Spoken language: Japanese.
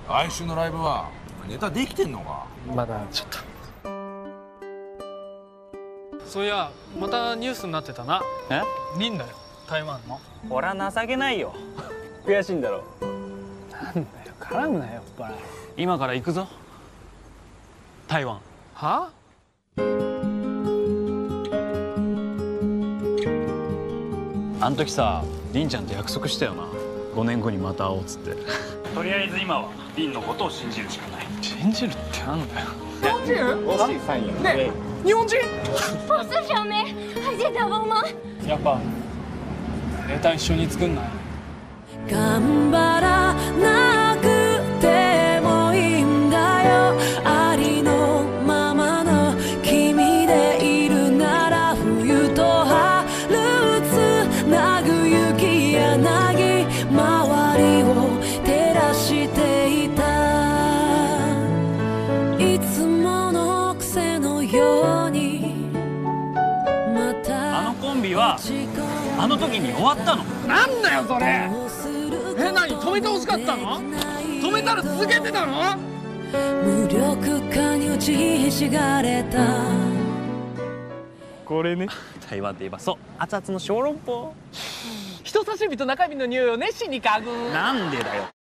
来週のライブはネタできてんのか？ まだちょっと。そういやまたニュースになってたな。 え？ リンだよ、台湾の。 ほら情けないよ。悔しいんだろ。 なんだよ、絡むなよ、やっぱり。 今から行くぞ、台湾。 は？ あん時さ、凛ちゃんと約束したよな。5年後にまた会おうっつって。とりあえず今は凛のことを信じるしかない。 信じるってなんだよ。 日本人？ ね、日本人？ 不是小梅，还记得我吗？ やっぱネタ一緒に作んない？ 頑張らなくてもいいんだよ。ありのままの君でいるなら、冬と春つなぐ雪柳、周りを照らしていた。いつもの癖のようにまた。 あのコンビはあの時に終わったの。 なんだよそれ。何、止めてほしかったの？止めたら続けてたの？ 無力化に打ちひしがれた。 これね、台湾といえばそう、熱々の小籠包。 人差し指と中指の匂いを熱心に嗅ぐ。 なんでだよ。